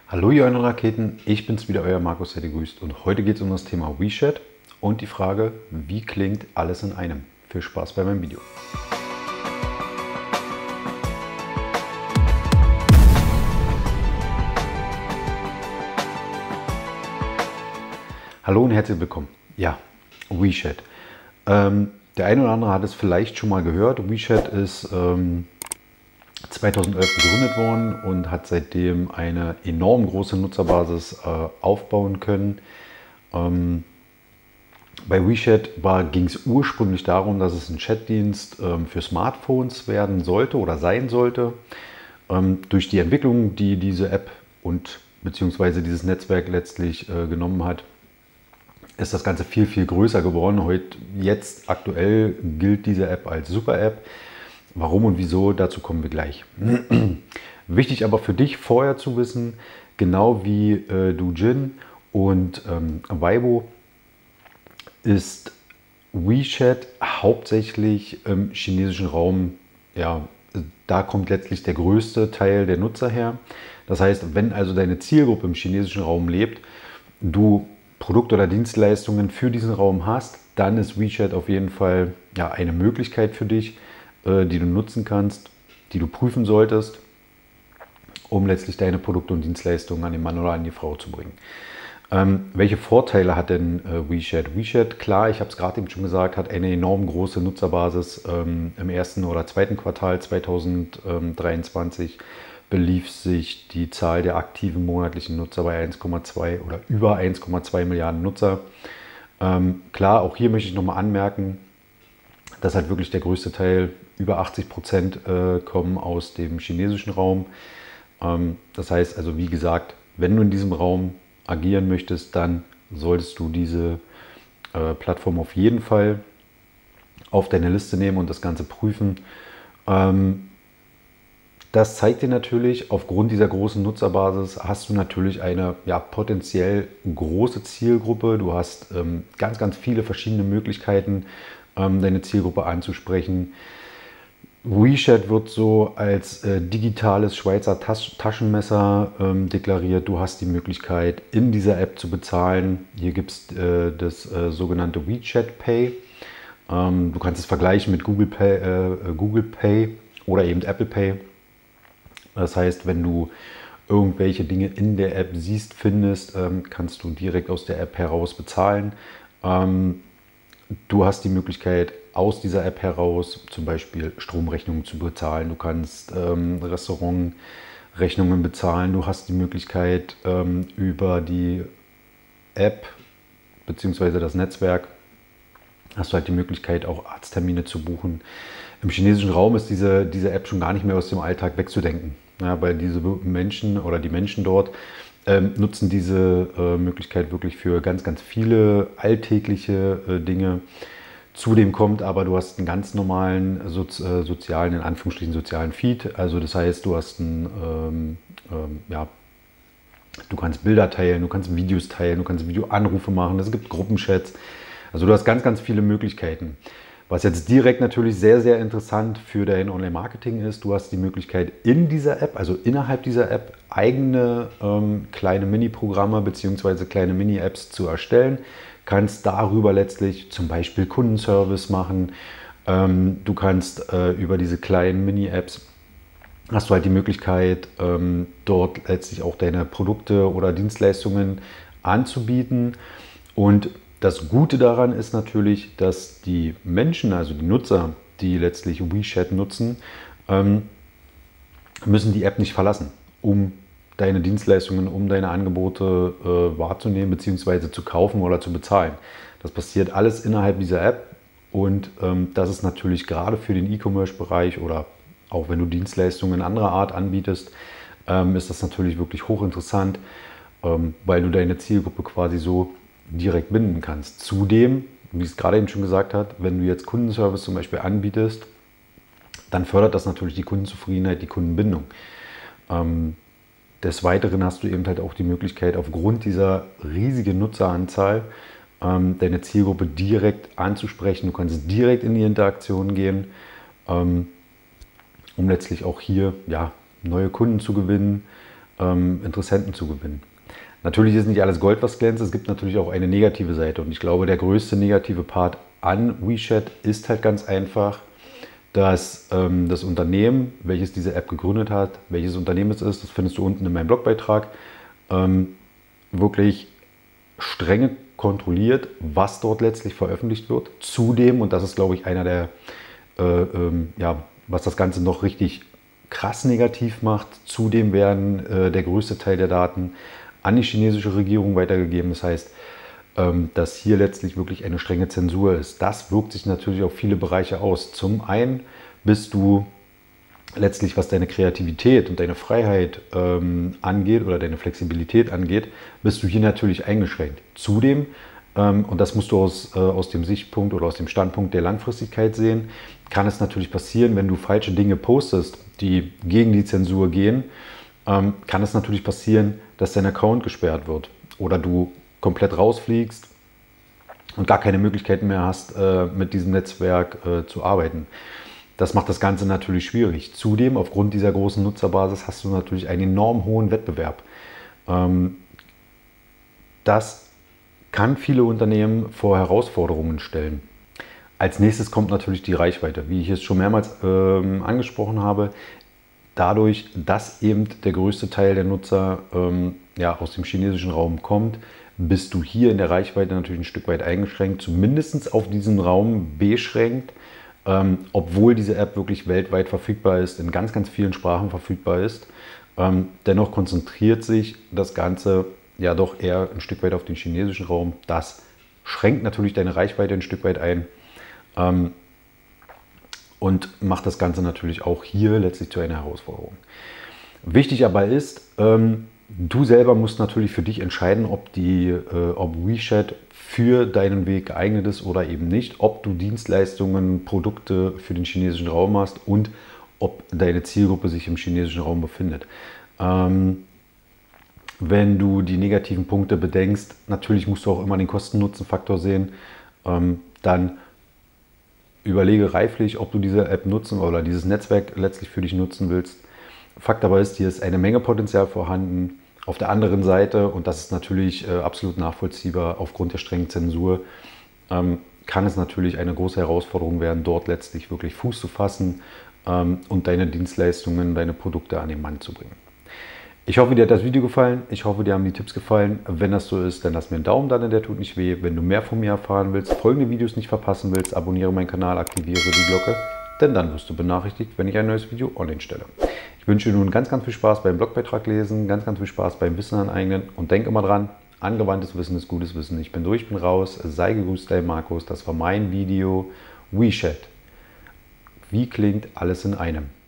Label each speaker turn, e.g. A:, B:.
A: Hallo ihr euren Raketen, ich bin's wieder, euer Markus, der grüßt und heute geht es um das Thema WeChat und die Frage, wie klingt alles in einem? Viel Spaß bei meinem Video. Hallo und herzlich willkommen. Ja, WeChat. Der eine oder andere hat es vielleicht schon mal gehört. WeChat ist 2011 gegründet worden und hat seitdem eine enorm große Nutzerbasis aufbauen können. Bei WeChat ging es ursprünglich darum, dass es ein Chatdienst für Smartphones werden sollte oder sein sollte. Durch die Entwicklung, die diese App und beziehungsweise dieses Netzwerk letztlich genommen hat, ist das Ganze viel, viel größer geworden. Jetzt aktuell gilt diese App als Super-App. Warum und wieso, dazu kommen wir gleich. Wichtig aber für dich vorher zu wissen, genau wie Douyin und Weibo ist WeChat hauptsächlich im chinesischen Raum, ja, da kommt letztlich der größte Teil der Nutzer her. Das heißt, wenn also deine Zielgruppe im chinesischen Raum lebt, du Produkte oder Dienstleistungen für diesen Raum hast, dann ist WeChat auf jeden Fall ja, eine Möglichkeit für dich, die du nutzen kannst, die du prüfen solltest, um letztlich deine Produkte und Dienstleistungen an den Mann oder an die Frau zu bringen. Welche Vorteile hat denn WeChat? WeChat, klar, ich habe es gerade eben schon gesagt, hat eine enorm große Nutzerbasis. Im ersten oder zweiten Quartal 2023 belief sich die Zahl der aktiven monatlichen Nutzer bei 1,2 oder über 1,2 Milliarden Nutzer. Klar, auch hier möchte ich nochmal anmerken, dass halt wirklich der größte Teil, über 80%, kommen aus dem chinesischen Raum. Das heißt also, wie gesagt, wenn du in diesem Raum agieren möchtest, dann solltest du diese Plattform auf jeden Fall auf deine Liste nehmen und das Ganze prüfen. Das zeigt dir natürlich, aufgrund dieser großen Nutzerbasis hast du natürlich eine ja, potenziell große Zielgruppe. Du hast ganz, ganz viele verschiedene Möglichkeiten, deine Zielgruppe anzusprechen. WeChat wird so als digitales Schweizer Taschenmesser deklariert. Du hast die Möglichkeit, in dieser App zu bezahlen. Hier gibt es das sogenannte WeChat Pay. Du kannst es vergleichen mit Google Pay oder eben Apple Pay. Das heißt, wenn du irgendwelche Dinge in der App siehst, findest, kannst du direkt aus der App heraus bezahlen. Du hast die Möglichkeit, aus dieser App heraus zum Beispiel Stromrechnungen zu bezahlen. Du kannst Restaurantrechnungen bezahlen. Du hast die Möglichkeit, über die App bzw. das Netzwerk hast du halt die Möglichkeit, auch Arzttermine zu buchen. Im chinesischen Raum ist diese App schon gar nicht mehr aus dem Alltag wegzudenken, ja, weil diese Menschen oder die Menschen dort nutzen diese Möglichkeit wirklich für ganz, ganz viele alltägliche Dinge. Zudem kommt aber, du hast einen ganz normalen sozialen, in Anführungsstrichen sozialen Feed. Also das heißt, du hast ja, du kannst Bilder teilen, du kannst Videos teilen, du kannst Videoanrufe machen, es gibt Gruppenchats. Also du hast ganz, ganz viele Möglichkeiten. Was jetzt direkt natürlich sehr, sehr interessant für dein Online-Marketing ist, du hast die Möglichkeit in dieser App, also innerhalb dieser App, eigene kleine Mini-Programme bzw. kleine Mini-Apps zu erstellen. Kannst darüber letztlich zum Beispiel Kundenservice machen. Du kannst über diese kleinen Mini-Apps hast du halt die Möglichkeit, dort letztlich auch deine Produkte oder Dienstleistungen anzubieten. Und das Gute daran ist natürlich, dass die Menschen, also die Nutzer, die letztlich WeChat nutzen, müssen die App nicht verlassen, um deine Dienstleistungen, um deine Angebote wahrzunehmen bzw. zu kaufen oder zu bezahlen. Das passiert alles innerhalb dieser App und das ist natürlich gerade für den E-Commerce-Bereich oder auch wenn du Dienstleistungen anderer Art anbietest, ist das natürlich wirklich hochinteressant, weil du deine Zielgruppe quasi so direkt binden kannst. Zudem, wie es gerade eben schon gesagt hat, wenn du jetzt Kundenservice zum Beispiel anbietest, dann fördert das natürlich die Kundenzufriedenheit, die Kundenbindung. Des Weiteren hast du eben halt auch die Möglichkeit, aufgrund dieser riesigen Nutzeranzahl deine Zielgruppe direkt anzusprechen. Du kannst direkt in die Interaktion gehen, um letztlich auch hier ja, neue Kunden zu gewinnen, Interessenten zu gewinnen. Natürlich ist nicht alles Gold, was glänzt. Es gibt natürlich auch eine negative Seite. Und ich glaube, der größte negative Part an WeChat ist halt ganz einfach, dass das Unternehmen, welches diese App gegründet hat, welches Unternehmen es ist, das findest du unten in meinem Blogbeitrag, wirklich streng kontrolliert, was dort letztlich veröffentlicht wird. Zudem, und das ist, glaube ich, einer der, ja, was das Ganze noch richtig krass negativ macht, zudem werden der größte Teil der Daten an die chinesische Regierung weitergegeben. Das heißt, dass hier letztlich wirklich eine strenge Zensur ist. Das wirkt sich natürlich auf viele Bereiche aus. Zum einen bist du letztlich, was deine Kreativität und deine Freiheit angeht oder deine Flexibilität angeht, bist du hier natürlich eingeschränkt. Zudem, und das musst du aus dem Sichtpunkt oder aus dem Standpunkt der Langfristigkeit sehen, kann es natürlich passieren, wenn du falsche Dinge postest, die gegen die Zensur gehen, kann es natürlich passieren, dass dein Account gesperrt wird oder du komplett rausfliegst und gar keine Möglichkeiten mehr hast, mit diesem Netzwerk zu arbeiten. Das macht das Ganze natürlich schwierig. Zudem, aufgrund dieser großen Nutzerbasis, hast du natürlich einen enorm hohen Wettbewerb. Das kann viele Unternehmen vor Herausforderungen stellen. Als nächstes kommt natürlich die Reichweite. Wie ich es schon mehrmals angesprochen habe, dadurch, dass eben der größte Teil der Nutzer ja, aus dem chinesischen Raum kommt, bist du hier in der Reichweite natürlich ein Stück weit eingeschränkt, zumindest auf diesen Raum beschränkt, obwohl diese App wirklich weltweit verfügbar ist, in ganz, ganz vielen Sprachen verfügbar ist. Dennoch konzentriert sich das Ganze ja doch eher ein Stück weit auf den chinesischen Raum. Das schränkt natürlich deine Reichweite ein Stück weit ein und macht das Ganze natürlich auch hier letztlich zu einer Herausforderung. Wichtig aber ist, du selber musst natürlich für dich entscheiden, ob WeChat für deinen Weg geeignet ist oder eben nicht, ob du Dienstleistungen, Produkte für den chinesischen Raum hast und ob deine Zielgruppe sich im chinesischen Raum befindet. Wenn du die negativen Punkte bedenkst, natürlich musst du auch immer den Kosten-Nutzen-Faktor sehen, dann überlege reiflich, ob du diese App nutzen oder dieses Netzwerk letztlich für dich nutzen willst. Fakt aber ist, hier ist eine Menge Potenzial vorhanden. Auf der anderen Seite, und das ist natürlich absolut nachvollziehbar aufgrund der strengen Zensur, kann es natürlich eine große Herausforderung werden, dort letztlich wirklich Fuß zu fassen und deine Dienstleistungen, deine Produkte an den Mann zu bringen. Ich hoffe, dir hat das Video gefallen. Ich hoffe, dir haben die Tipps gefallen. Wenn das so ist, dann lass mir einen Daumen da, denn der tut nicht weh. Wenn du mehr von mir erfahren willst, folgende Videos nicht verpassen willst, abonniere meinen Kanal, aktiviere die Glocke, denn dann wirst du benachrichtigt, wenn ich ein neues Video online stelle. Ich wünsche dir nun ganz, ganz viel Spaß beim Blogbeitrag lesen, ganz, ganz viel Spaß beim Wissen aneignen und denk immer dran, angewandtes Wissen ist gutes Wissen. Ich bin durch, ich bin raus. Sei gegrüßt, dein Markus. Das war mein Video WeChat. Wie klingt alles in einem?